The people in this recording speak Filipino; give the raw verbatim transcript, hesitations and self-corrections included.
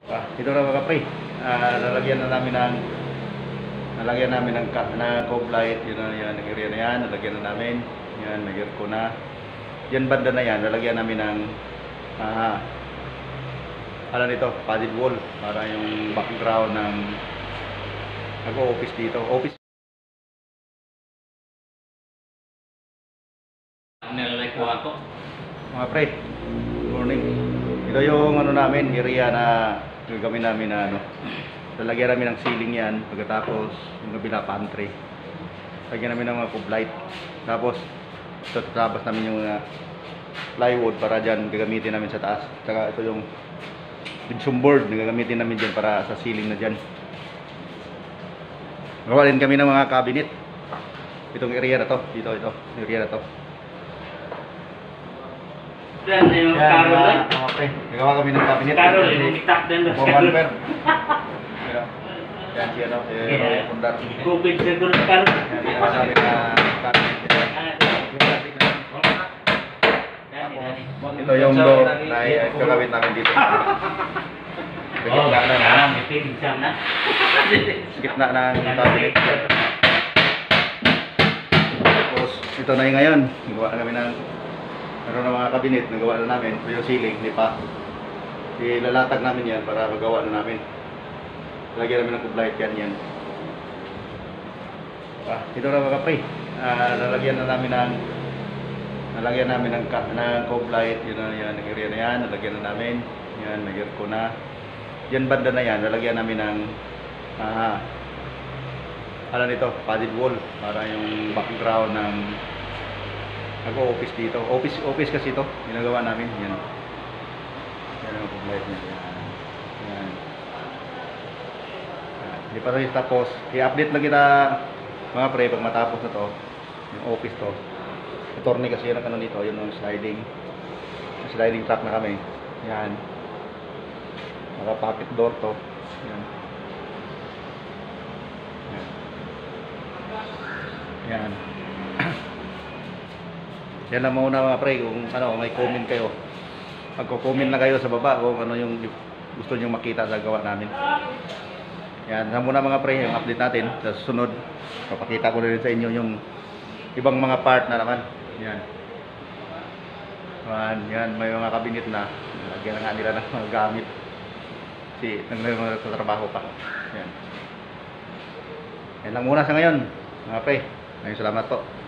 Ah, ito na mga pre. Ah, lalagyan na namin ng nalagyan namin ng ka, na cove light, yun na yan, ng area na yan, nalagyan na namin. Yan, nag-aircon na. Yan banda na yan, lalagyan namin ng ah, ano nito, padded wall para yung background ng nag-office dito. Office. Nilalike ko ako. Mga pre, good morning. Ito yung ano namin, area na gagawin namin na ano. Lalagyan namin ng ceiling yan, pagkatapos yung kabila pantry. Lagyan namin ng mga cove light. Tapos ito tatabas namin yung uh, plywood para dyan gagamitin namin sa taas. Saka ito yung gypsum board na gagamitin namin dyan para sa ceiling na dyan. Gawa din kami ng mga cabinet. Itong area na to, dito ito, area na to. Dan yung Carol mga, mga pre, nagawa kami ng cabinet. Carol, yung itak din doon. Carol. Yan siya no, eh, Yeah. pundar. Covid siguro Carol. Yan, sinasabi na cabinet. Ito yung door na eh, gagawin namin dito. Sa Oh, gitna na ah, na. may pinsam na. Sa gitna ng cabinet. Tapos ito na yung ngayon. Nagawa na kami ng meron na mga cabinet, nagawa na namin. Ito yung ceiling, hindi pa. Ilalatag namin yan para magawa na namin. Lagyan namin ng cove light yan yan. Ah, ito na mga pre. Ah, lalagyan na namin ng nalagyan namin ng, ng cove light, yun na yan, ng area na yan, nalagyan na namin. Yan, nag-aircon na. Yan banda na yan, nalagyan namin ng ah, ano nito, padded wall para yung background ng nag-office dito. Office office kasi ito, ginagawa namin. Yan. Yan ang cove light niya. Yan. Yan. Hindi pa rin tapos. I-update lang kita mga pre pag matapos na to. Yung office to. Attorney kasi yun ang ano dito. Yun yung sliding. Yung sliding track na kami. Yan. Naka-pocket door to. Yan. Yan. Yan. Yan lang muna mga pre. Kung ano, may comment kayo. Magko-comment na kayo sa baba kung ano yung gusto nyo makita sa gawa namin. Yan, yan muna mga pre, yung update natin. Sa susunod, papakita ko rin sa inyo yung ibang mga part na naman. Yan. Yan, yan may mga cabinet na. Lagyan na nga nila ng mga gamit. Kasi nagtatrabaho pa. Yan. Yan lang muna sa ngayon, mga pre. Maraming salamat po.